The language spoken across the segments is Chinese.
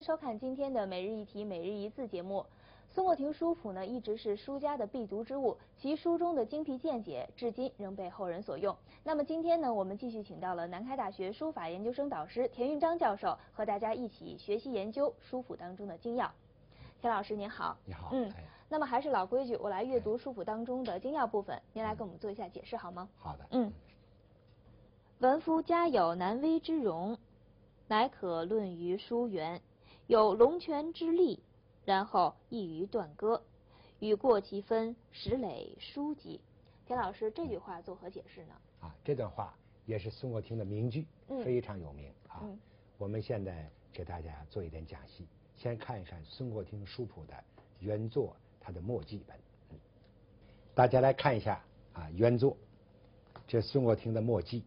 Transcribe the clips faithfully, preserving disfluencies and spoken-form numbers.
收看今天的每日一题每日一字节目。孙过庭书谱呢，一直是书家的必读之物，其书中的精辟见解，至今仍被后人所用。那么今天呢，我们继续请到了南开大学书法研究生导师田云章教授，和大家一起学习研究书谱当中的精要。田老师您好。 你好。 嗯，那么还是老规矩，我来阅读书谱当中的精要部分，您来给我们做一下解释好吗？ 好的。 嗯，文夫家有南威之容，乃可论于书源。有龙泉之力，然后易于断割，与过其分，实累书籍。田老师，这句话作何解释呢？ 啊，这段话也是孙过庭的名句， 嗯、 非常有名啊。 嗯、 我们现在给大家做一点讲析，先看一看孙过庭书谱的原作，它的墨迹本。嗯，大家来看一下啊，原作，这孙过庭的墨迹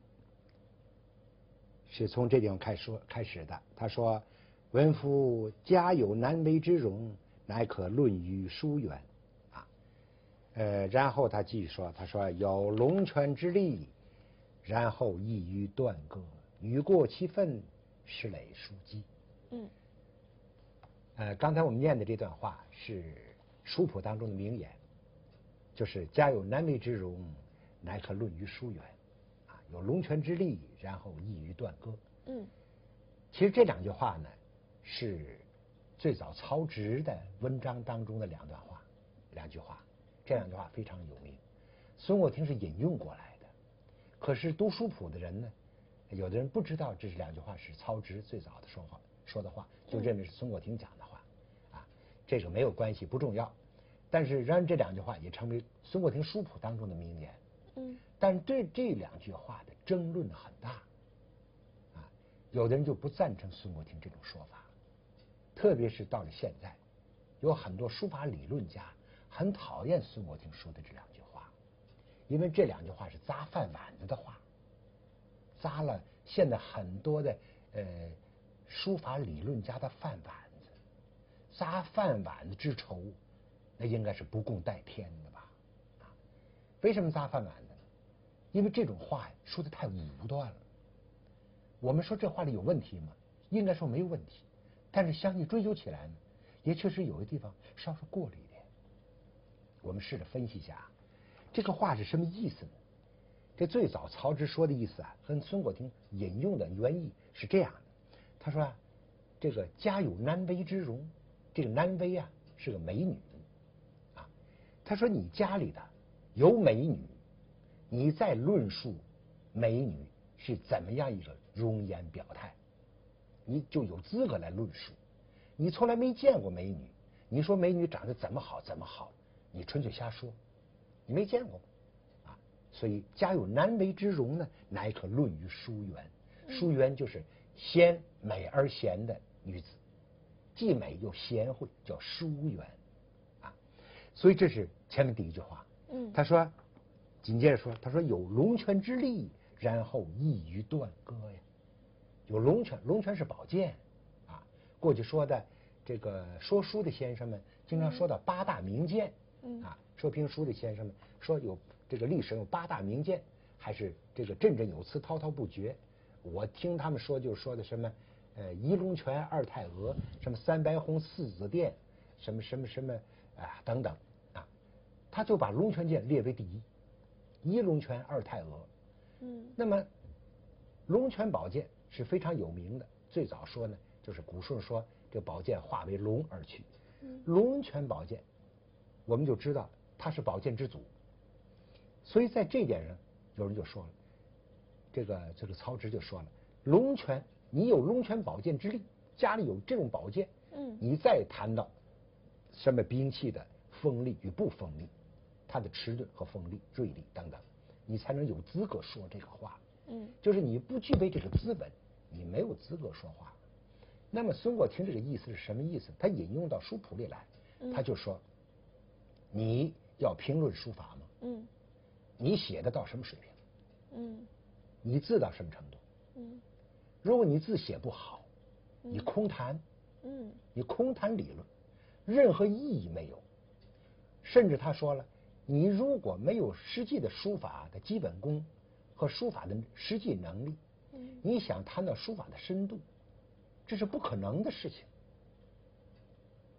是从这地方开说开始的。他说。文夫家有南威之容，乃可论于书源。啊，呃，然后他继续说，他说有龙泉之力，然后易于断割，与过其分，实累书籍。 嗯， 呃，刚才我们念的这段话是书谱当中的名言，就是家有南威之容，乃可论于书源。啊，有龙泉之力，然后易于断割。 嗯， 其实这两句话呢。是最早曹植的文章当中的两段话，两句话，这两句话非常有名。孙过庭是引用过来的，可是读书谱的人呢，有的人不知道这是两句话是曹植最早的说话说的话，就认为是孙过庭讲的话，啊，这个没有关系，不重要。但是然而这两句话也成为孙过庭书谱当中的名言。 嗯， 但对这两句话的争论很大，啊，有的人就不赞成孙过庭这种说法。特别是到了现在，有很多书法理论家很讨厌孙过庭说的这两句话，因为这两句话是砸饭碗子的话，砸了现在很多的呃书法理论家的饭碗子，砸饭碗子之仇，那应该是不共戴天的吧？啊，为什么砸饭碗子呢？因为这种话呀说的太武断了。我们说这话里有问题吗？应该说没有问题。但是详细追究起来呢，也确实有的地方稍稍过了一点。我们试着分析一下，这个话是什么意思呢？这最早曹植说的意思啊，跟孙过庭引用的原意是这样的。他说啊，这个家有南威之容，这个南威啊是个美女啊。他说你家里的有美女，你在论述美女是怎么样一个容颜表态。你就有资格来论述，你从来没见过美女，你说美女长得怎么好怎么好，你纯粹瞎说，你没见过啊。所以家有南威之容呢，乃可论于书源。书源就是贤美而贤的女子，既美又贤惠，叫书源啊。所以这是前面第一句话。 嗯， 他说，紧接着说，他说有龙泉之力，然后易于断割呀。有龙泉，龙泉是宝剑啊。过去说的这个说书的先生们经常说到八大名剑， 嗯啊，说评书的先生们说有这个历史有八大名剑，还是这个振振有词，滔滔不绝。我听他们说就说的什么呃一龙泉二太娥，什么三白虹四紫电，什么什么什么啊等等啊，他就把龙泉剑列为第一，一龙泉二太娥。 嗯， 那么龙泉宝剑是非常有名的，最早说呢，就是古顺说这宝剑化为龙而去。龙泉宝剑，我们就知道它是宝剑之祖。所以在这点上，有人就说了，这个这个曹植就说了，龙泉，你有龙泉宝剑之力，家里有这种宝剑， 嗯， 你再谈到什么兵器的锋利与不锋利，它的迟钝和锋利、锐利等等，你才能有资格说这个话。 嗯， 就是你不具备这个资本，你没有资格说话。那么孙过庭这个意思是什么意思？他引用到书谱里来，他就说：你要评论书法吗？ 嗯， 你写的到什么水平？ 嗯， 你字到什么程度？ 嗯， 如果你字写不好，你空谈， 嗯， 你空谈理论，任何意义没有。甚至他说了，你如果没有实际的书法的基本功和书法的实际能力，你想谈到书法的深度，这是不可能的事情。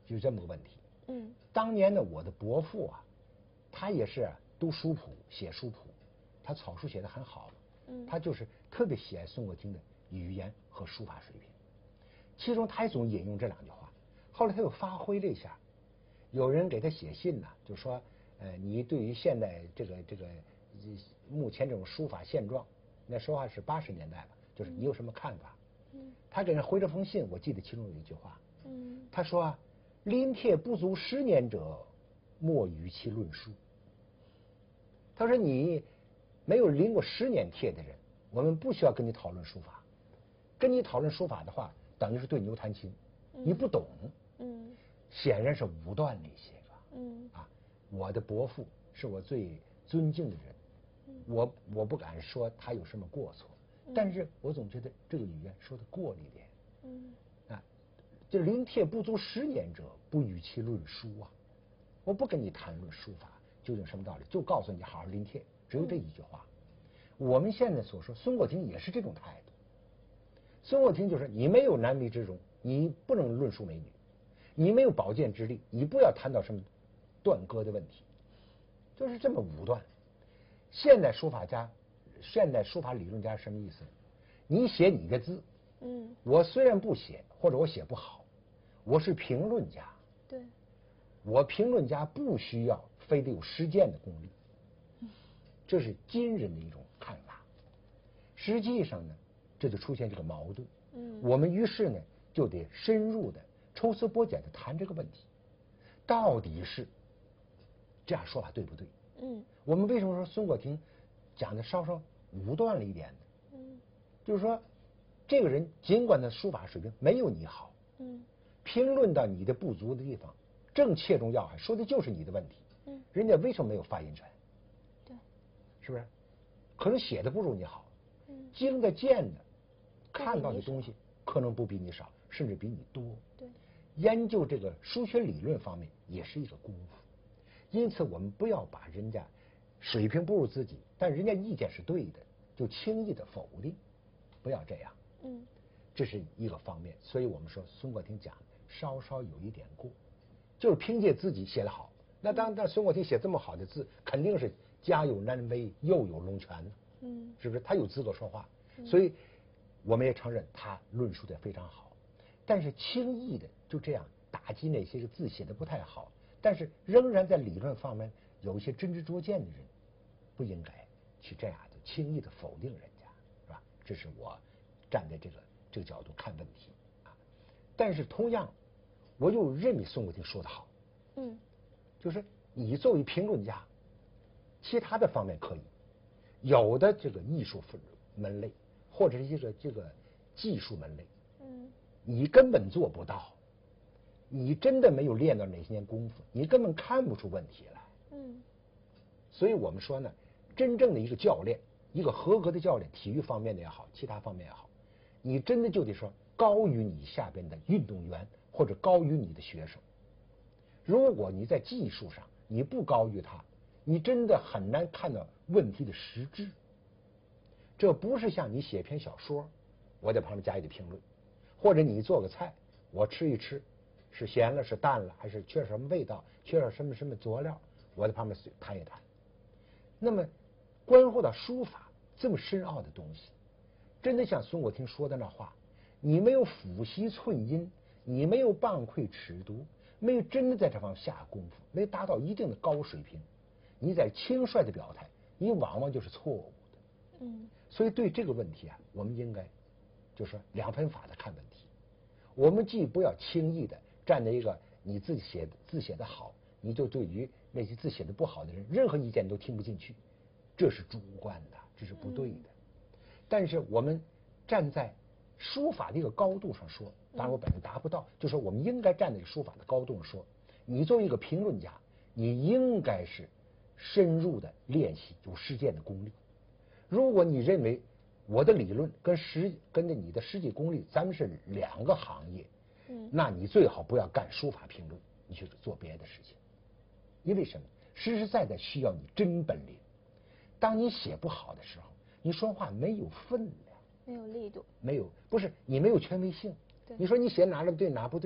就这么个问题。 嗯， 当年呢，我的伯父啊，他也是读书谱、写书谱，他草书写得很好。嗯，他就是特别喜爱孙国庭的语言和书法水平。其中他也总引用这两句话。后来他又发挥了一下，有人给他写信呢、啊，就说，呃，你对于现在这个这个目前这种书法现状，那说话是八十年代吧，就是你有什么看法？嗯，他给人回了封信，我记得其中有一句话，嗯，他说啊，临帖不足十年者，莫与其论书。他说你没有临过十年帖的人，我们不需要跟你讨论书法，跟你讨论书法的话，等于是对牛弹琴，你不懂。嗯，显然是武断了一些吧。嗯，啊，我的伯父是我最尊敬的人，嗯、我我不敢说他有什么过错，嗯、但是我总觉得这个语言说的过了一点。嗯，啊，就临帖不足十年者，不与其论书啊，我不跟你谈论书法究竟什么道理，就告诉你好好临帖，只有这一句话。嗯、我们现在所说，孙国庭也是这种态度。孙国庭就是你没有男美之容，你不能论述美女。你没有保荐之力，你不要谈到什么断歌的问题，就是这么武断。现代书法家、现代书法理论家是什么意思？你写你的字，嗯，我虽然不写，或者我写不好，我是评论家， 对， 我评论家不需要非得有实践的功力，这是今人的一种看法。实际上呢，这就出现这个矛盾。嗯，我们于是呢就得深入的。抽丝剥茧的谈这个问题，到底是这样说法对不对？嗯，我们为什么说孙国庭讲的稍稍武断了一点呢？嗯，就是说，这个人尽管他书法水平没有你好，嗯，评论到你的不足的地方，正切中要害，说的就是你的问题。嗯，人家为什么没有发言权？ 对， 是不是？可能写的不如你好，嗯，经的见的看到的东西可能不比你少，甚至比你多。 对。 研究这个书学理论方面也是一个功夫，因此我们不要把人家水平不如自己，但人家意见是对的，就轻易的否定，不要这样。嗯，这是一个方面。所以我们说孙国庭讲稍稍有一点过，就是凭借自己写得好。那当然，孙国庭写这么好的字，肯定是家有南威，幼有龙泉，嗯，是不是？他有资格说话，所以我们也承认他论述的非常好。但是轻易的就这样打击那些个字写的不太好，但是仍然在理论方面有一些真知灼见的人，不应该去这样的轻易的否定人家，是吧？这是我站在这个这个角度看问题啊。但是同样，我又认为孙国庭说得好，嗯，就是你作为评论家，其他的方面可以，有的这个艺术门类或者是一个这个技术门类，嗯。你根本做不到，你真的没有练到哪些年功夫，你根本看不出问题来。嗯，所以我们说呢，真正的一个教练，一个合格的教练，体育方面的也好，其他方面也好，你真的就得说高于你下边的运动员或者高于你的学生。如果你在技术上你不高于他，你真的很难看到问题的实质。这不是像你写篇小说，我在旁边加一点评论。或者你做个菜，我吃一吃，是咸了是淡了，还是缺什么味道，缺少什么什么佐料，我在旁边谈一谈。那么关乎到书法这么深奥的东西，真的像孙国庭说的那话，你没有抚习寸阴，你没有傍窥尺牍，没有真的在这方面下功夫，没达到一定的高水平，你在轻率的表态，你往往就是错误的。嗯，所以对这个问题啊，我们应该就是两分法的看问题。我们既不要轻易的站在一个你自己写字写的好，你就对于那些字写的不好的人任何意见都听不进去，这是主观的，这是不对的。但是我们站在书法的一个高度上说，当然我本身达不到，就说我们应该站在书法的高度上说，你作为一个评论家，你应该是深入的练习有实践的功力。如果你认为我的理论跟实跟着你的实际功力，咱们是两个行业，嗯，那你最好不要干书法评论，你去做别的事情。因为什么？实实在在需要你真本领。当你写不好的时候，你说话没有分量， 没有力度， 没有不是你没有权威性。你说你写哪了对哪不对，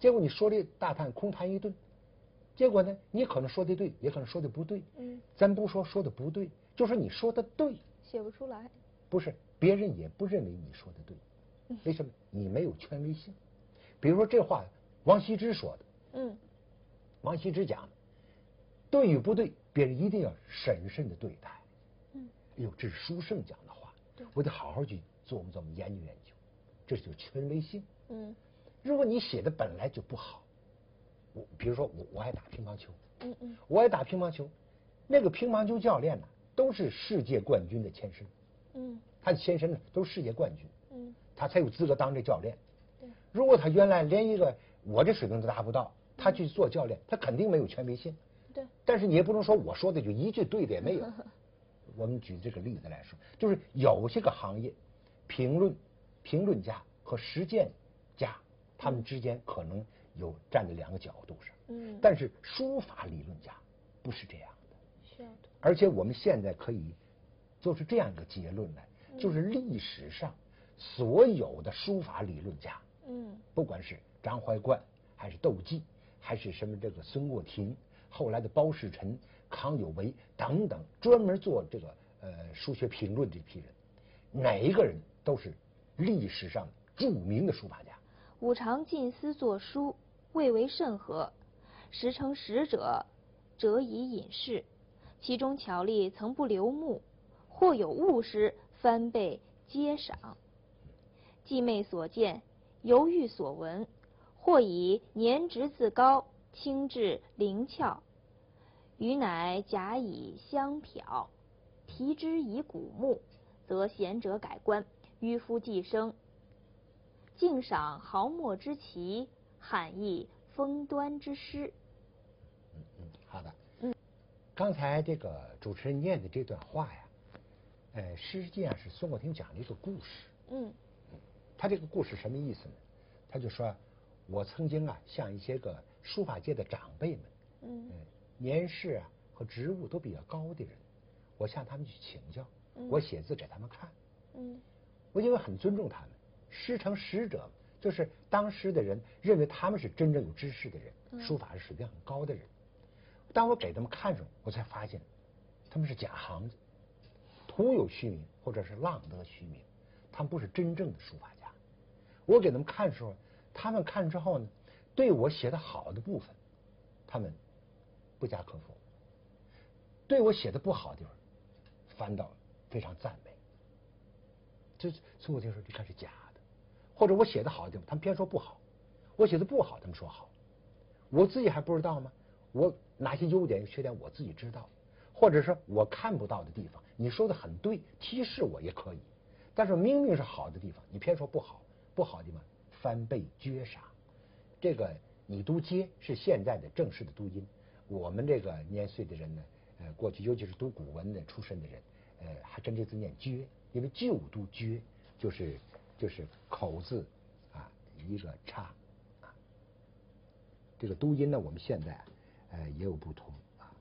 结果你说的大谈空谈一顿，结果呢，你可能说的对，也可能说的不对。 嗯， 咱不说说的不对，就说你说的对， 写不出来。 不是别人也不认为你说的对，为什么？你没有权威性。比如说这话，王羲之说的。 嗯， 王羲之讲，对与不对，别人一定要审慎的对待。 嗯， 哎呦，这是书圣讲的话， 对， 我得好好去琢磨琢磨、研究研究，这就是权威性。 嗯， 如果你写的本来就不好，我比如说我我爱打乒乓球， 嗯嗯， 我爱打乒乓球，那个乒乓球教练呢，都是世界冠军的前身， 嗯， 他的前身呢都是世界冠军， 嗯， 他才有资格当这教练。 对， 如果他原来连一个我这水平都达不到，他去做教练，他肯定没有权威性。 对， 但是你也不能说我说的就一句对的也没有。我们举这个例子来说，就是有些个行业，评论评论家和实践家，他们之间可能有站在两个角度上。 嗯， 但是书法理论家不是这样的。 是的。 而且我们现在可以做出这样一个结论来，就是历史上所有的书法理论家， 嗯， 不管是张怀灌，还是窦俪，还是什么这个孙过庭，后来的包世臣、康有为等等，专门做这个呃书学评论这批人，哪一个人都是历史上著名的书法家。 吾常进思作书，未为甚合，时成使者，辄以隐士。其中巧丽曾不留目，或有误时，翻倍皆赏。既昧所见，犹豫所闻，或以年职自高，轻质灵巧，余乃假以相瞟，题之以古木，则贤者改观，迂夫既生。敬赏豪墨之奇，罕艺风端之诗。 嗯嗯，好的。 嗯， 刚才这个主持人念的这段话呀，呃，实际上是孙过庭讲的一个故事。 嗯， 他这个故事什么意思呢？他就说，我曾经啊，向一些个书法界的长辈们， 嗯， 呃年事啊和职务都比较高的人，我向他们去请教， 嗯我写字给他们看。 嗯， 我因为很尊重他们，师承使者，就是当时的人认为他们是真正有知识的人， 嗯书法是水平很高的人。当我给他们看时候，我才发现他们是假行子，徒有虚名，或者是浪得虚名，他们不是真正的书法家。我给他们看的时候，他们看之后呢，对我写的好的部分，他们不加可否；对我写的不好的地方，反倒非常赞美。这孙过庭说，你看是假的，或者我写的好的地方，他们偏说不好；我写的不好，他们说好。我自己还不知道吗？我哪些优点、缺点我自己知道，或者是我看不到的地方，你说的很对，提示我也可以。但是明明是好的地方，你偏说不好，不好的地方翻倍撅赏。这个你读接是现在的正式的读音，我们这个年岁的人呢，呃，过去尤其是读古文的出身的人，呃，还真这字念撅，因为旧读撅就是就是口字啊一个叉啊。这个读音呢，我们现在呃也有不同啊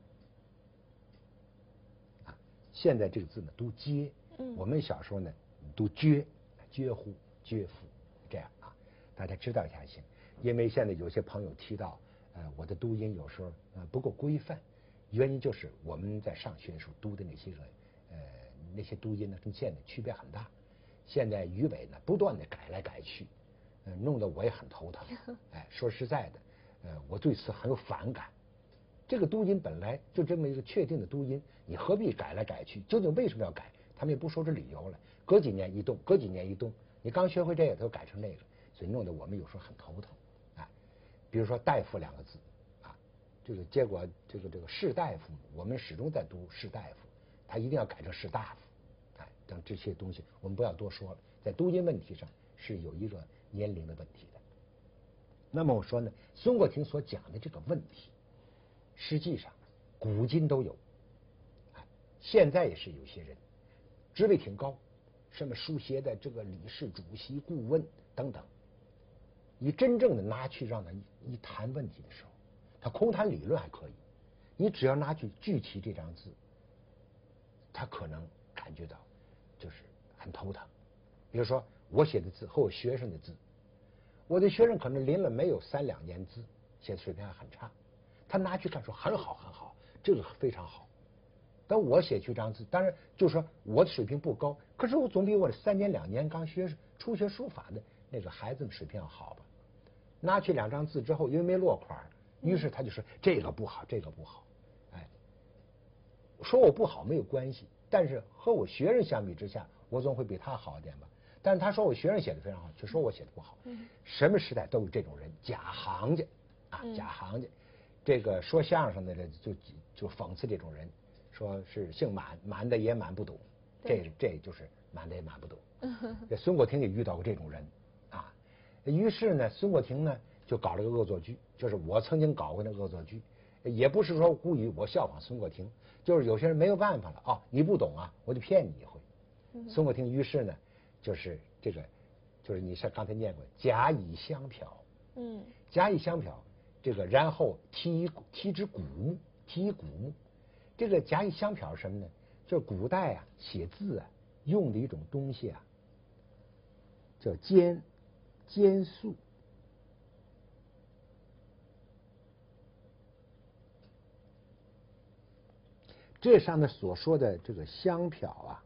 啊，现在这个字呢读接， 嗯， 我们小时候呢读撅，撅乎、撅夫这样啊，大家知道一下行。因为现在有些朋友提到，呃，我的读音有时候呃不够规范，原因就是我们在上学的时候读的那些个呃那些读音呢，跟现在区别很大。现在语委呢不断的改来改去，呃，弄得我也很头疼。哎，说实在的，呃，我对此很有反感。这个读音本来就这么一个确定的读音，你何必改来改去？究竟为什么要改？他们也不说出理由来，隔几年一动，隔几年一动，你刚学会这个，他又改成那个，所以弄得我们有时候很头疼。啊，比如说大夫两个字，啊，这个结果这个这个士大夫，我们始终在读士大夫，他一定要改成士大夫，哎，等这些东西我们不要多说了，在读音问题上是有一个年龄的问题的。那么我说呢，孙过庭所讲的这个问题，实际上古今都有，哎，现在也是有些人职位挺高，什么书协的这个理事、主席、顾问等等，你真正的拿去让他一谈问题的时候，他空谈理论还可以，你只要拿去具体这张字，他可能感觉到就是很头疼。比如说我写的字和我学生的字， 我的学生可能临了没有三两年字，写的水平还很差，他拿去看说很好很好，这个非常好。但我写去张字，当然就说我的水平不高，可是我总比我的三年两年刚学初学书法的那个孩子们水平要好吧。拿去两张字之后，因为没落款，于是他就说这个不好，这个不好。哎，说我不好没有关系，但是和我学生相比之下，我总会比他好一点吧。但是他说我学生写的非常好，却说我写的不好。什么时代都有这种人，假行家啊，假行家。这个说相声的人就就讽刺这种人，说是姓满，满的也满不懂，这这就是满的也满不懂。这孙国庭也遇到过这种人啊。于是呢，孙国庭呢就搞了个恶作剧，就是我曾经搞过那恶作剧，也不是说故意我效仿孙国庭，就是有些人没有办法了啊，你不懂啊，我就骗你一回。孙国庭于是呢，就是这个，就是你像刚才念过甲乙相漂，嗯，甲乙相漂，这个然后题题之古木，题古木，这个甲乙相漂是什么呢？就是古代啊写字啊用的一种东西啊，叫笺。笺素，这上面所说的这个香漂啊，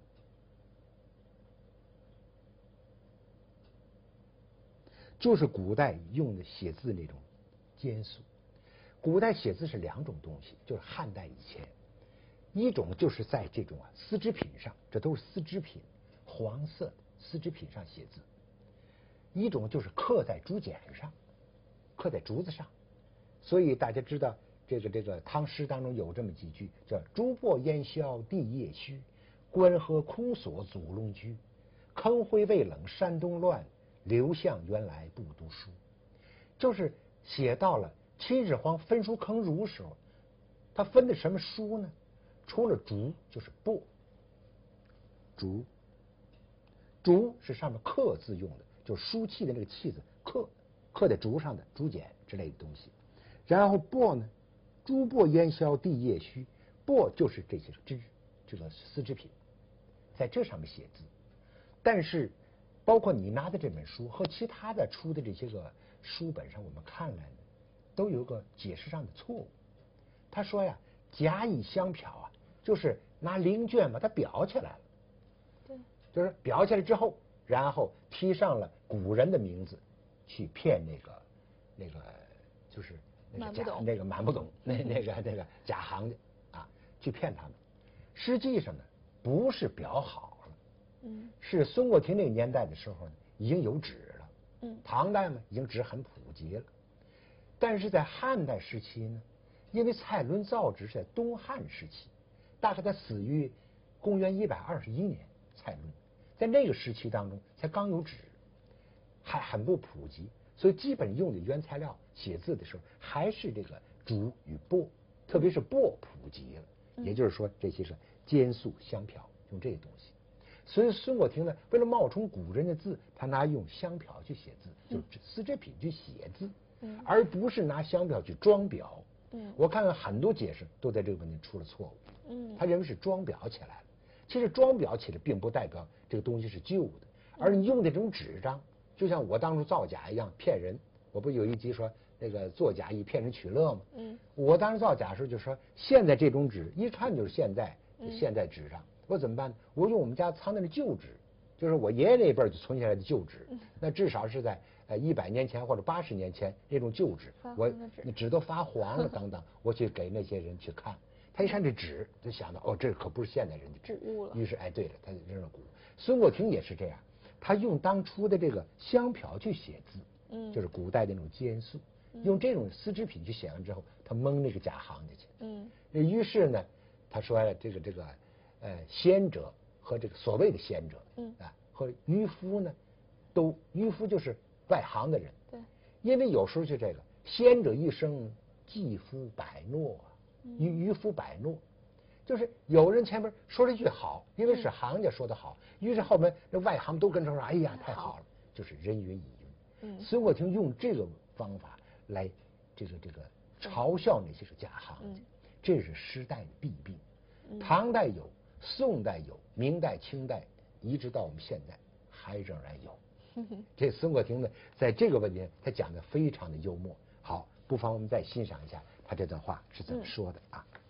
就是古代用的写字那种笺素。古代写字是两种东西，就是汉代以前，一种就是在这种啊丝织品上，这都是丝织品，黄色的丝织品上写字。一种就是刻在竹简上，刻在竹子上，所以大家知道这个这个唐诗当中有这么几句，叫“竹帛烟消地夜虚，关河空锁祖龙居。坑灰未冷山东乱，刘向原来不读书。”就是写到了秦始皇分书坑儒时候，他分的什么书呢？除了竹就是帛，竹，竹是上面刻字用的。就是书契的那个契字，刻刻在竹上的竹简之类的东西。然后帛呢，竹帛烟消地夜虚，帛就是这些织这个丝织品，在这上面写字。但是，包括你拿的这本书和其他的出的这些个书本上，我们看来呢，都有个解释上的错误。他说呀，甲乙相漂啊，就是拿绫卷把它裱起来了。对，就是裱起来之后。然后提上了古人的名字，去骗那个那个就是那个假那个满不懂那那个那个假行家啊，去骗他们。实际上呢，不是裱好了，嗯，是孙国庭那个年代的时候呢，已经有纸了，嗯，唐代嘛，已经纸很普及了。但是在汉代时期呢，因为蔡伦造纸是在东汉时期，大概他死于公元一百二十一年，蔡伦。在那个时期当中，才刚有纸，还很不普及，所以基本用的原材料写字的时候还是这个竹与帛，特别是帛普及了，也就是说这些是笺素香漂用这些东西。所以孙国庭呢，为了冒充古人的字，他拿用香漂去写字，就是丝织品去写字，而不是拿香漂去装裱。我看了很多解释都在这个问题出了错误，他认为是装裱起来了。其实装裱起来并不代表这个东西是旧的，而你用的这种纸张，就像我当初造假一样骗人。我不有一集说那个作假以骗人取乐吗？嗯，我当时造假的时候就说，现在这种纸一看就是现在现在纸张，我怎么办？我用我们家藏的那旧纸，就是我爷爷那辈就存下来的旧纸，那至少是在呃一百年前或者八十年前那种旧纸，我那纸都发黄了等等，我去给那些人去看。他一看这纸，就想到哦，这可不是现代人的纸，于是哎，对了，他扔了古。孙国庭也是这样，他用当初的这个香漂去写字，嗯，就是古代的那种笺素，用这种丝织品去写完之后，他蒙那个假行家去，嗯，于是呢，他说这个这个呃仙者和这个所谓的仙者，嗯啊和渔夫呢，都渔夫就是外行的人，对，因为有时候就这个仙者一生寄夫百诺。渔渔夫百诺，就是有人前面说了一句好，因为是行家说的好，于是后面那外行都跟着说，哎呀，太好了，就是人云亦云。嗯，孙国庭用这个方法来这个这个嘲笑那些个假行家，这是时代的弊病。唐代有，宋代有，明代、清代，一直到我们现在还仍然有。 这孙过庭呢，在这个问题他讲的非常的幽默。好，不妨我们再欣赏一下他这段话是怎么说的啊？嗯、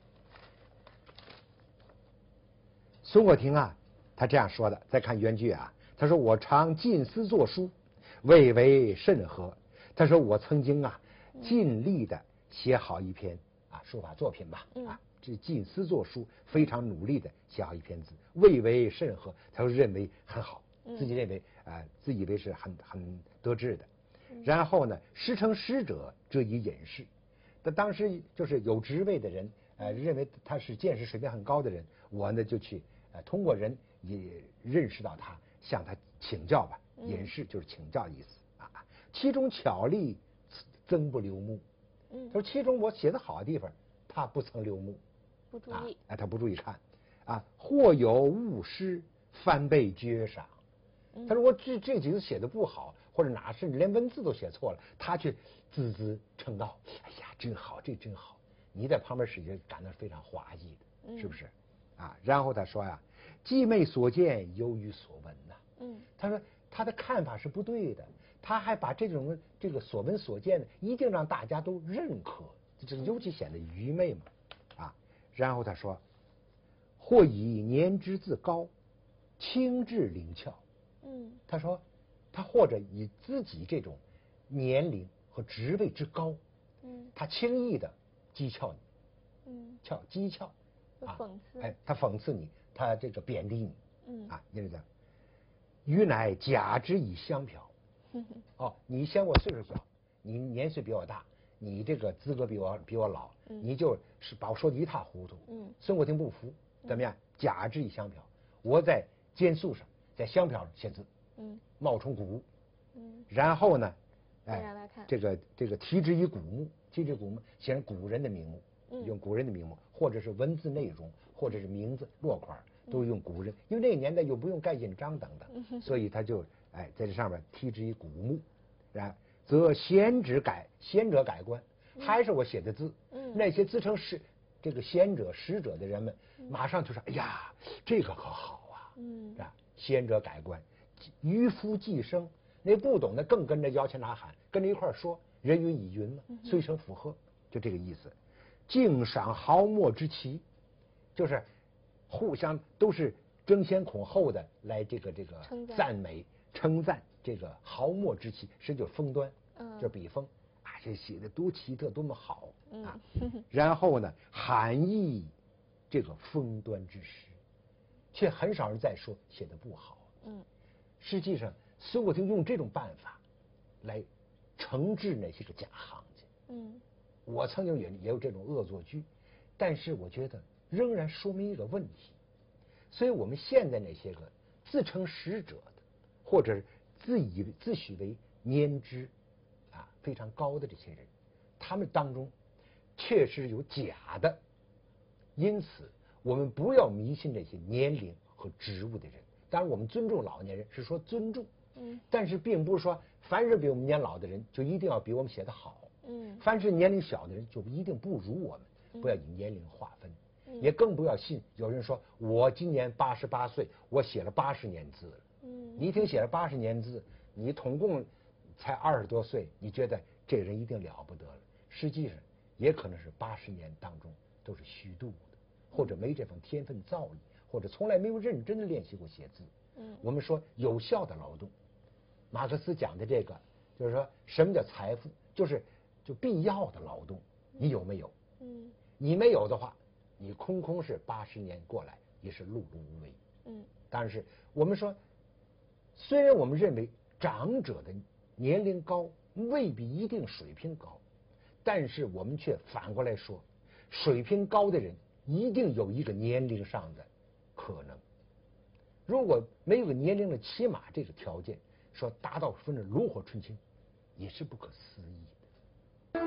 孙过庭啊，他这样说的。再看原句啊，他说：“我常尽思作书，未为甚合。”他说我曾经啊，尽力的写好一篇啊书法作品吧，啊，这尽思作书，非常努力的写好一篇字，未为甚合。他说认为很好，自己认为啊、呃，自以为是很很得志的。然后呢，时称师者，这以隐士。他当时就是有职位的人，呃，认为他是见识水平很高的人，我呢就去呃通过人也认识到他，向他请教吧。隐士就是请教的意思啊。其中巧丽曾不留目。他说其中我写的好的地方，他不曾留目， 不注意， 哎、啊，他不注意看啊。或有误失，翻倍绝赏。他说我这这几个写的不好，或者哪甚至连文字都写错了，他却孜孜称道：“哎呀，真好，这真好！”你在旁边使劲感到非常滑稽的，是不是？啊，然后他说呀：“既昧所见，犹于所闻呐。”嗯，他说他的看法是不对的，他还把这种这个所闻所见的一定让大家都认可，这尤其显得愚昧嘛。啊，然后他说：“或以年之自高，轻智灵巧。”嗯，他说，他或者以自己这种年龄和职位之高，嗯，他轻易的讥诮你，嗯，诮讥诮， 啊，讽刺， 哎，他讽刺你，他这个贬低你，嗯啊，因为这样，余乃假之以相漂。哦，你嫌我岁数小，你年岁比我大，你这个资格比我比我老，嗯、你就是把我说的一塌糊涂。嗯，孙过庭不服，怎么样？假之以相漂，我在笺素上。在香漂上写字，嗯，冒充古物，嗯，然后呢， 哎， 这个这个题之以古墓，题之古墓写成古人的名目，嗯，用古人的名目，或者是文字内容，或者是名字落款，都用古人，因为那个年代又不用盖印章等等，嗯、所以他就哎在这上面题之以古墓，然则贤者改贤者改观，还是我写的字，嗯，那些自称是这个贤者使者的人们，马上就说：“哎呀，这个可好啊！”嗯，是吧？先者改观，渔夫寄生，那不懂的更跟着摇旗呐喊，跟着一块说，人云亦云嘛，随声附和，就这个意思。敬赏豪莫之奇，就是互相都是争先恐后的来这个这个赞美称赞这个豪莫之奇，实际就是风端，嗯，就是笔锋啊，这写的多奇特，多么好啊！然后呢，含义这个风端之时。却很少人在说写的不好。嗯，实际上孙过庭用这种办法来惩治那些个假行家。嗯，我曾经也也有这种恶作剧，但是我觉得仍然说明一个问题。所以我们现在那些个自称使者的，或者自以自诩为年资啊非常高的这些人，他们当中确实有假的，因此。我们不要迷信这些年龄和职务的人，当然我们尊重老年人，是说尊重，嗯，但是并不是说凡是比我们年老的人就一定要比我们写得好，嗯，凡是年龄小的人就一定不如我们，不要以年龄划分，嗯，也更不要信有人说我今年八十八岁，我写了八十年字了，嗯，你一听写了八十年字，你统共才二十多岁，你觉得这人一定了不得了，实际上也可能是八十年当中都是虚度。或者没这份天分造诣，或者从来没有认真的练习过写字。嗯，我们说有效的劳动，马克思讲的这个，就是说什么叫财富，就是就必要的劳动，你有没有？嗯，你没有的话，你空空是八十年过来也是碌碌无为。嗯，但是我们说，虽然我们认为长者的年龄高未必一定水平高，但是我们却反过来说，水平高的人。一定有一个年龄上的可能，如果没有个年龄的起码这个条件，说达到说是炉火纯青，也是不可思议的。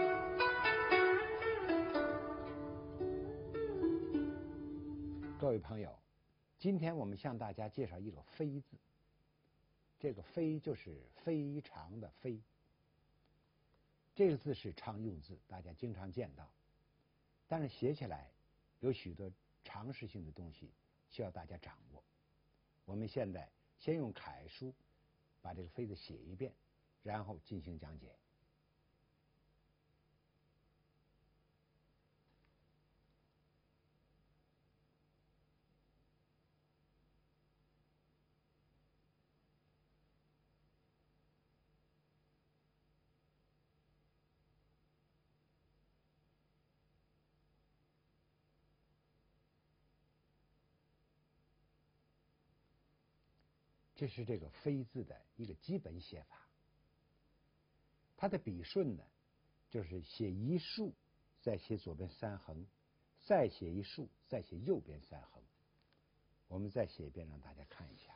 各位朋友，今天我们向大家介绍一个“非”字，这个“非”就是非常的“非”，这个字是常用字，大家经常见到，但是写起来。有许多常识性的东西需要大家掌握。我们现在先用楷书把这个飞字写一遍，然后进行讲解。这是这个飞字的一个基本写法。它的笔顺呢，就是写一竖，再写左边三横，再写一竖，再写右边三横。我们再写一遍，让大家看一下。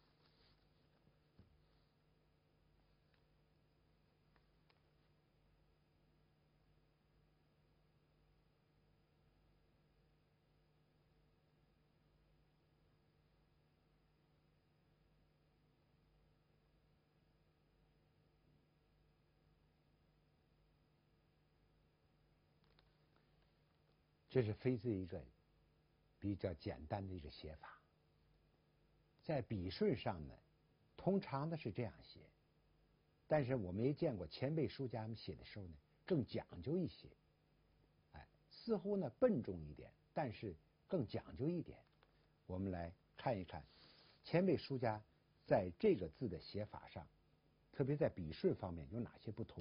这是飞字一个比较简单的一个写法。在笔顺上呢，通常的是这样写，但是我没见过前辈书家们写的时候呢，更讲究一些。哎，似乎呢笨重一点，但是更讲究一点。我们来看一看前辈书家在这个字的写法上，特别在笔顺方面有哪些不同。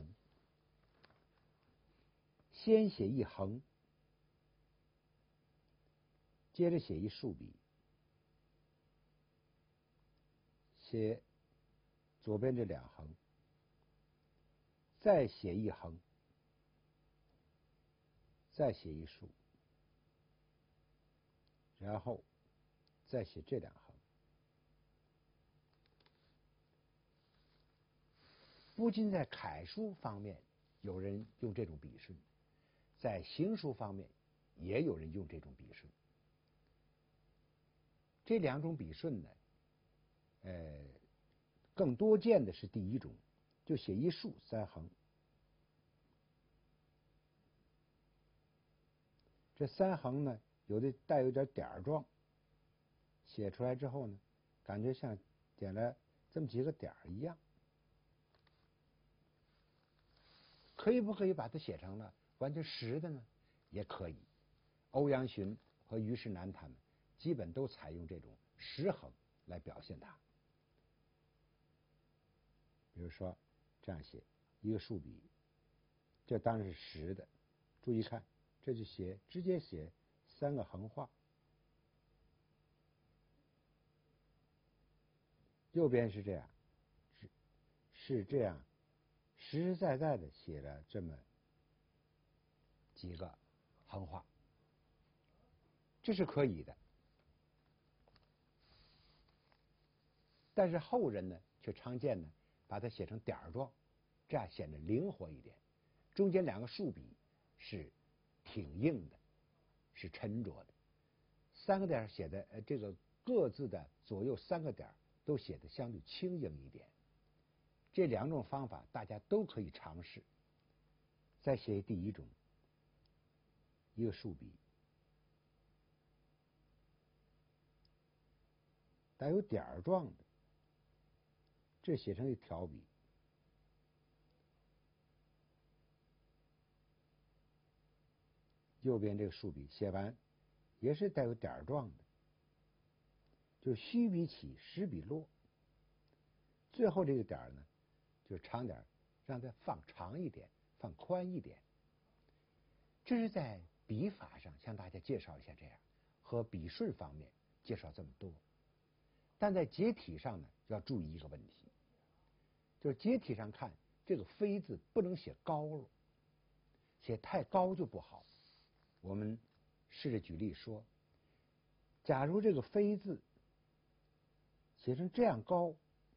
先写一横，接着写一竖笔，写左边这两横，再写一横，再写一竖，然后再写这两横。不仅在楷书方面有人用这种笔顺，在行书方面也有人用这种笔顺。这两种笔顺呢，呃，更多见的是第一种，就写一竖三横。这三横呢，有的带有点点状，写出来之后呢，感觉像点了这么几个点儿一样。可以不可以把它写成了完全实的呢？也可以。欧阳询和虞世南他们基本都采用这种实横来表现它。比如说这样写一个竖笔，这当然是实的。注意看，这就写直接写三个横画。右边是这样，是是这样，实实在在的写了这么几个横画，这是可以的。但是后人呢，却常见呢把它写成点儿状，这样显得灵活一点。中间两个竖笔是挺硬的，是沉着的。三个点写的呃这个各自的左右三个点都写的相对轻盈一点。这两种方法大家都可以尝试。再写第一种，一个竖笔，带有点儿状的，这写成一条笔。右边这个竖笔写完也是带有点儿状的，就虚笔起，实笔落。最后这个点儿呢，就是长点，让它放长一点，放宽一点。这是在笔法上向大家介绍一下，这样和笔顺方面介绍这么多。但在结体上呢，要注意一个问题，就是结体上看这个飞字不能写高了，写太高就不好。我们试着举例说，假如这个飞字写成这样高，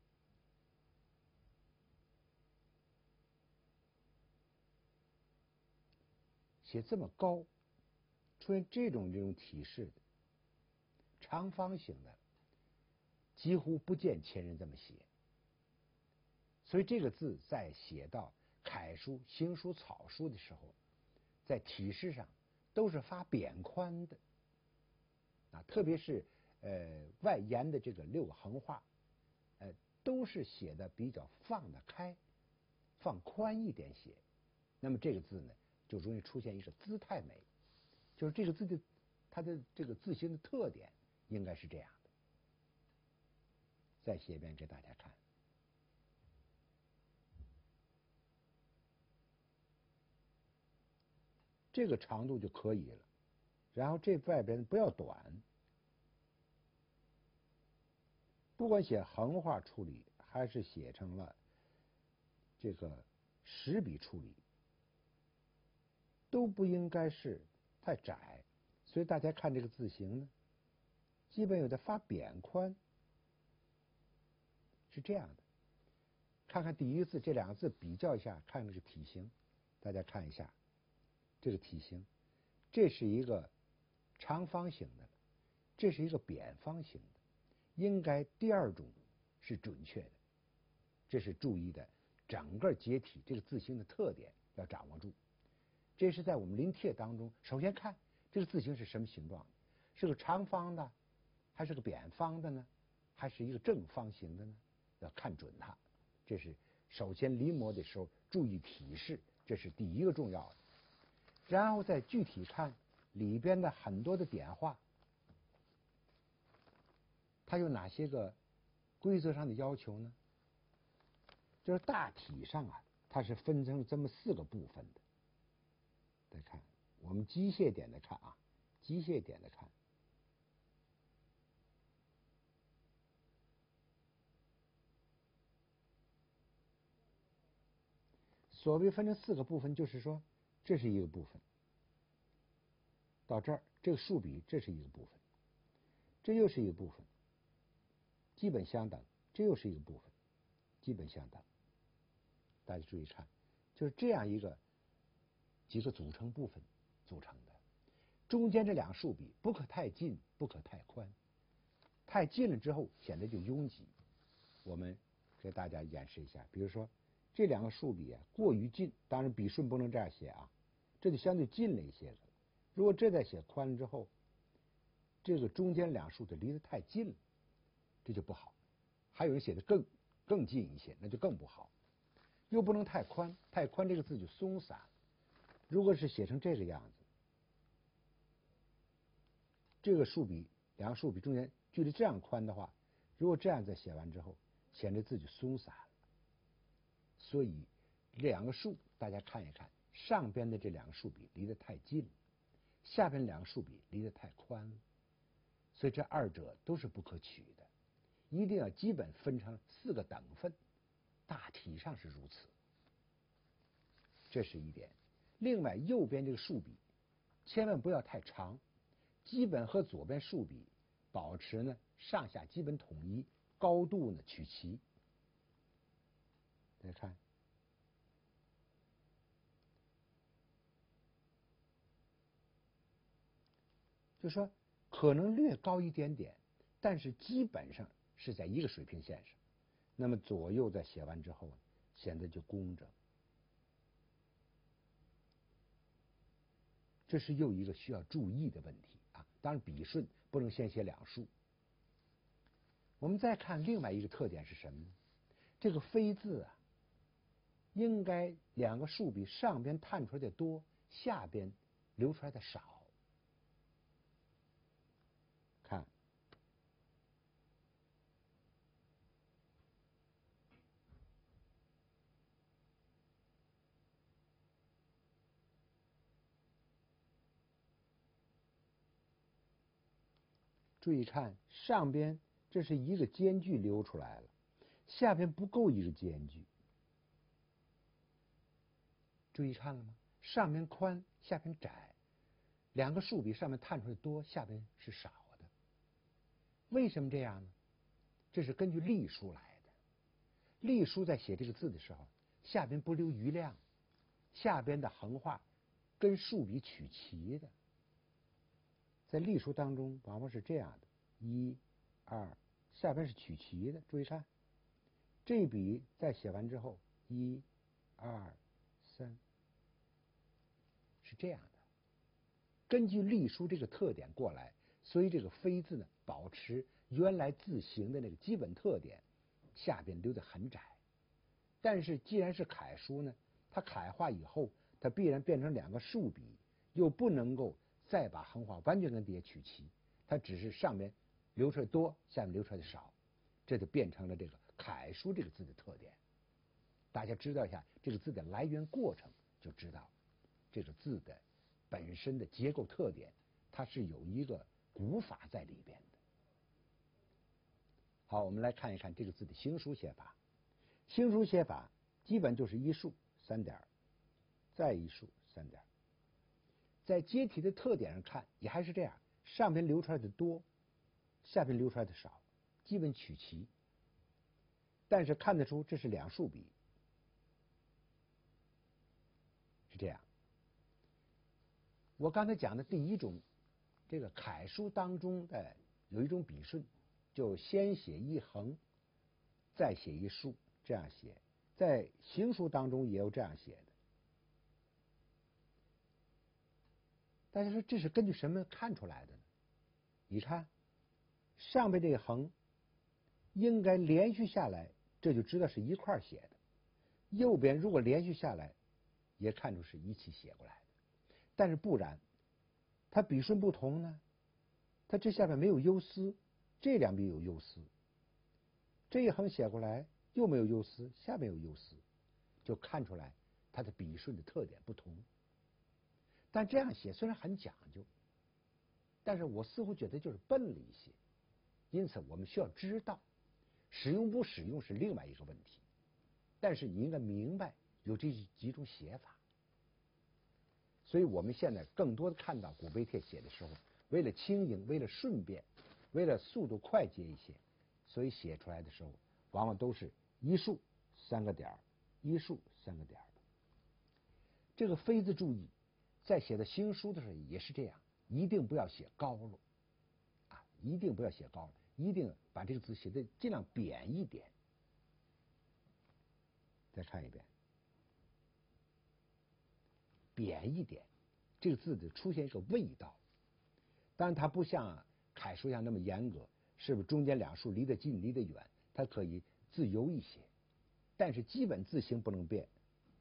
写这么高，出现这种这种体式的长方形的，几乎不见前人这么写。所以这个字在写到楷书、行书、草书的时候，在体式上都是发扁宽的啊，特别是呃外沿的这个六个横画，呃都是写的比较放得开，放宽一点写，那么这个字呢就容易出现一个姿态美，就是这个字的它的这个字形的特点应该是这样的。再写一遍给大家看。这个长度就可以了，然后这外边不要短，不管写横画处理还是写成了这个实笔处理，都不应该是太窄，所以大家看这个字形呢，基本有的发扁宽，是这样的。看看第一个字，这两个字比较一下，看这个体型，大家看一下这个体型，这是一个长方形的，这是一个扁方形的，应该第二种是准确的，这是注意的。整个结体这个字形的特点要掌握住。这是在我们临帖当中，首先看这个字形是什么形状，是个长方的，还是个扁方的呢？还是一个正方形的呢？要看准它。这是首先临摹的时候注意体式，这是第一个重要的。然后再具体看里边的很多的点画，它有哪些个规则上的要求呢？就是大体上啊，它是分成这么四个部分的。再看我们机械点的看啊，机械点的看，所谓分成四个部分，就是说这是一个部分，到这儿这个竖笔这是一个部分，这又是一个部分，基本相等，这又是一个部分，基本相等。大家注意看，就是这样一个几个组成部分组成的。中间这两个竖笔不可太近，不可太宽，太近了之后显得就拥挤。我们给大家演示一下，比如说这两个竖笔啊过于近，当然笔顺不能这样写啊，这就相对近了一些了。如果这再写宽了之后，这个中间两竖就离得太近了，这就不好。还有人写的更更近一些，那就更不好。又不能太宽，太宽这个字就松散。如果是写成这个样子，这个竖笔两个竖笔中间距离这样宽的话，如果这样再写完之后，显得字就松散了。所以两个竖大家看一看，上边的这两个竖笔离得太近，下边两个竖笔离得太宽了，所以这二者都是不可取的，一定要基本分成四个等份，大体上是如此。这是一点。另外右边这个竖笔千万不要太长，基本和左边竖笔保持呢上下基本统一，高度呢取齐。大家看，就说可能略高一点点，但是基本上是在一个水平线上。那么左右在写完之后，显得就工整。这是又一个需要注意的问题啊！当然笔顺不能先写两竖。我们再看另外一个特点是什么呢？这个飞字啊，应该两个竖笔上边探出来的多，下边留出来的少。看，注意看上边这是一个间距留出来了，下边不够一个间距。注意看了吗？上边宽，下边窄，两个竖笔上面探出来多，下边是少的。为什么这样呢？这是根据隶书来的。隶书在写这个字的时候，下边不留余量，下边的横画跟竖笔取齐的。在隶书当中往往是这样的，一、二，下边是取齐的。注意看，这笔在写完之后，一、二、三，是这样的。根据隶书这个特点过来，所以这个飞字呢，保持原来字形的那个基本特点， 下边留得很窄。但是既然是楷书呢，它楷化以后，它必然变成两个竖笔，又不能够再把横画完全跟底下取齐，它只是上面流出来多，下面流出来的少，这就变成了这个楷书这个字的特点。大家知道一下这个字的来源过程，就知道这个字的本身的结构特点，它是有一个古法在里边的。好，我们来看一看这个字的行书写法。行书写法基本就是一竖三点，再一竖三点。在阶体的特点上看，也还是这样，上边流出来的多，下边流出来的少，基本取齐。但是看得出这是两竖笔，是这样。我刚才讲的第一种，这个楷书当中的有一种笔顺，就先写一横，再写一竖，这样写。在行书当中也有这样写的。大家说这是根据什么看出来的呢？你看上边这个横应该连续下来，这就知道是一块写的。右边如果连续下来，也看出是一起写过来的。但是不然，它笔顺不同呢，它这下边没有忧思，这两笔有忧思，这一横写过来又没有忧思，下面有忧思，就看出来它的笔顺的特点不同。但这样写虽然很讲究，但是我似乎觉得就是笨了一些，因此我们需要知道使用不使用是另外一个问题，但是你应该明白有这几种写法。所以我们现在更多的看到古碑帖写的时候，为了轻盈，为了顺便，为了速度快捷一些，所以写出来的时候往往都是一竖三个点，一竖三个点。这个飞字注意，在写的行书的时候也是这样，一定不要写高了啊，一定不要写高了，一定把这个字写的尽量扁一点。再看一遍，扁一点，这个字的出现一个味道。当然它不像楷书上那么严格，是不是中间两竖离得近离得远，它可以自由一些，但是基本字形不能变。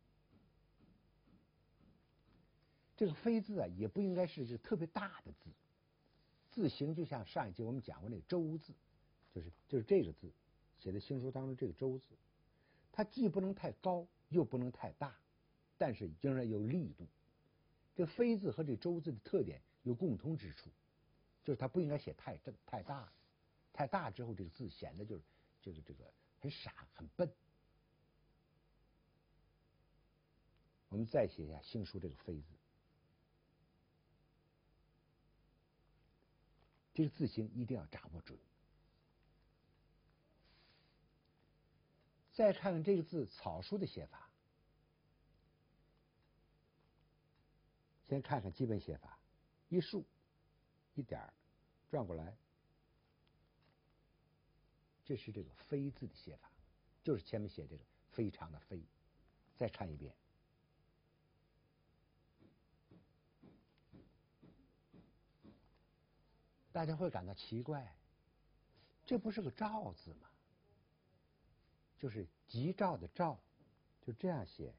这个飞字啊，也不应该是一个特别大的字，字形就像上一集我们讲过那个周字，就是就是这个字写在行书当中这个周字，它既不能太高，又不能太大，但是仍然有力度。这飞字和这周字的特点有共通之处，就是它不应该写太正太大，太大之后这个字显得就是这个这个很傻很笨。我们再写一下行书这个飞字，这个字形一定要掌握准。再看看这个字草书的写法，先看看基本写法，一竖一点转过来，这是这个飞字的写法，就是前面写这个非常的非。再看一遍，大家会感到奇怪，这不是个照字吗？就是吉兆的兆，就这样写，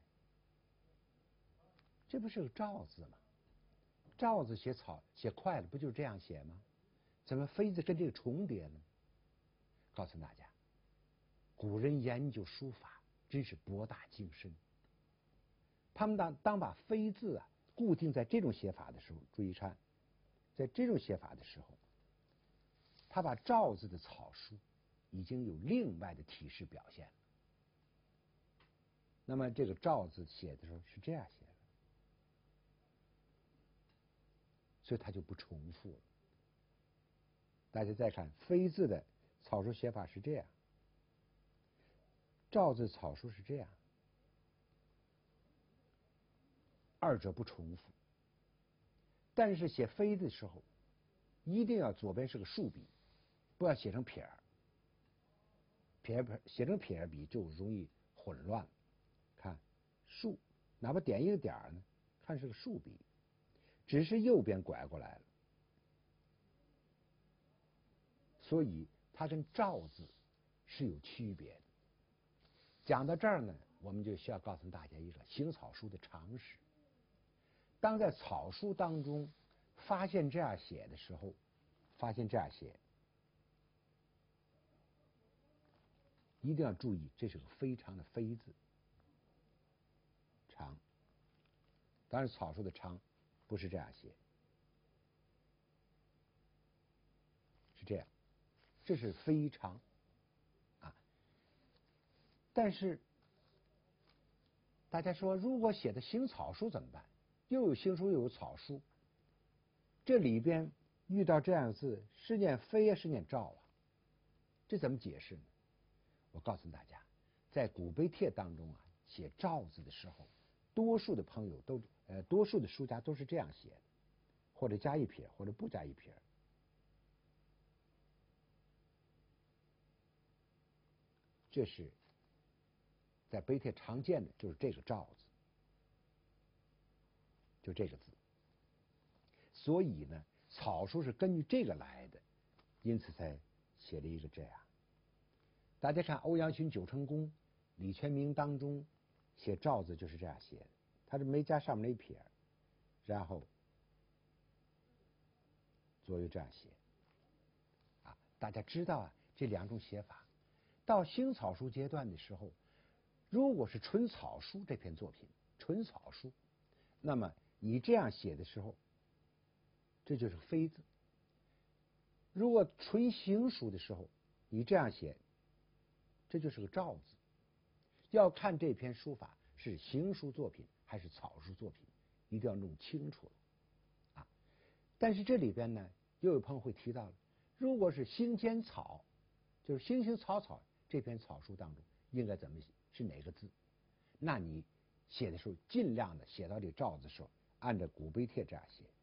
这不是个兆字吗？兆字写草写快了，不就是这样写吗？怎么飞字跟这个重叠呢？告诉大家，古人研究书法真是博大精深。他们当当把飞字啊固定在这种写法的时候，注意看，在这种写法的时候，他把兆字的草书已经有另外的体式表现了。那么这个兆字写的时候是这样写的，所以它就不重复了。大家再看飞字的草书写法是这样，兆字草书是这样，二者不重复。但是写飞字的时候，一定要左边是个竖笔，不要写成撇儿。撇儿写成撇儿笔就容易混乱了。看竖，哪怕点一个点儿呢，看是个竖笔，只是右边拐过来了，所以它跟兆字是有区别的。 讲到这儿呢，我们就需要告诉大家一个行草书的常识。当在草书当中发现这样写的时候，发现这样写，一定要注意，这是个非常的非字，常。当然，草书的常不是这样写，是这样，这是非常啊。但是大家说，如果写的行草书怎么办？又有行书又有草书，这里边遇到这样的字，是念非啊，是念赵啊？这怎么解释呢？我告诉大家，在古碑帖当中啊，写赵字的时候，多数的朋友都呃，多数的书家都是这样写的，或者加一撇，或者不加一撇。这是在碑帖常见的，就是这个赵字，就这个字。所以呢，草书是根据这个来的，因此才写了一个这样。大家看欧阳询《九成宫》李全名当中写赵字就是这样写的，他是没加上面那一撇，然后左右这样写啊。大家知道啊，这两种写法到行草书阶段的时候，如果是纯草书这篇作品，纯草书，那么你这样写的时候，这就是非字；如果纯行书的时候，你这样写，这就是个赵字。要看这篇书法是行书作品还是草书作品，一定要弄清楚了啊。但是这里边呢，又有朋友会提到了，如果是行间草，就是行行草草这篇草书当中应该怎么写，是哪个字？那你写的时候尽量的写到这个赵字的时候，按照古碑帖这样写，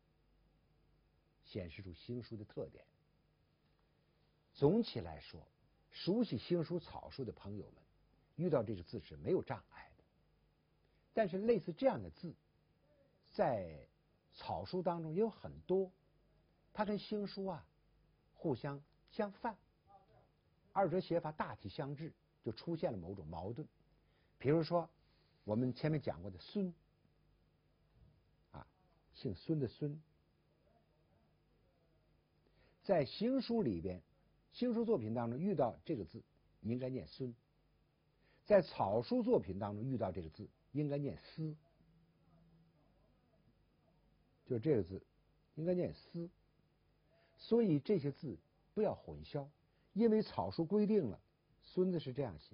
显示出行书的特点。总体来说，熟悉行书草书的朋友们遇到这个字是没有障碍的。但是类似这样的字，在草书当中也有很多，它跟行书啊互相相犯，二者写法大体相致，就出现了某种矛盾。比如说我们前面讲过的孙啊，姓孙的孙，在行书里边，行书作品当中遇到这个字应该念孙，在草书作品当中遇到这个字应该念思，就是这个字应该念思。所以这些字不要混淆，因为草书规定了孙子是这样写。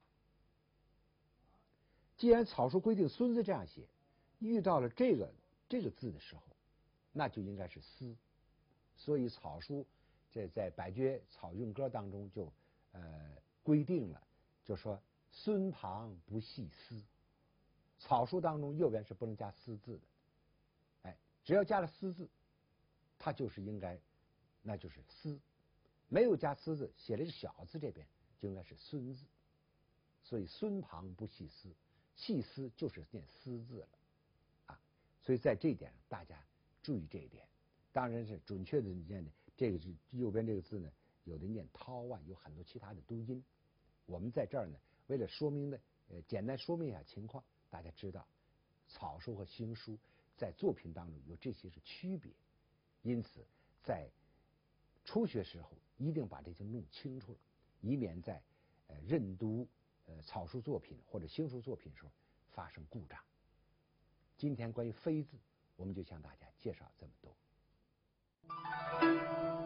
既然草书规定孙子这样写，遇到了这个这个字的时候，那就应该是思。所以草书这在百绝草韵歌当中就呃规定了，就说孙旁不系思。草书当中右边是不能加思字的，哎，只要加了思字，它就是应该，那就是思。没有加思字，写了一个小字，这边就应该是孙字。所以孙旁不系思，系思就是念思字了啊。所以在这一点上，大家注意这一点。当然是准确的念的，这个是右边这个字呢，有的念涛啊，有很多其他的读音。我们在这儿呢，为了说明呢，呃，简单说明一下情况，大家知道草书和行书在作品当中有这些是区别，因此在初学时候一定把这些弄清楚了，以免在呃认读呃草书作品或者行书作品的时候发生故障。今天关于非字，我们就向大家介绍这么多。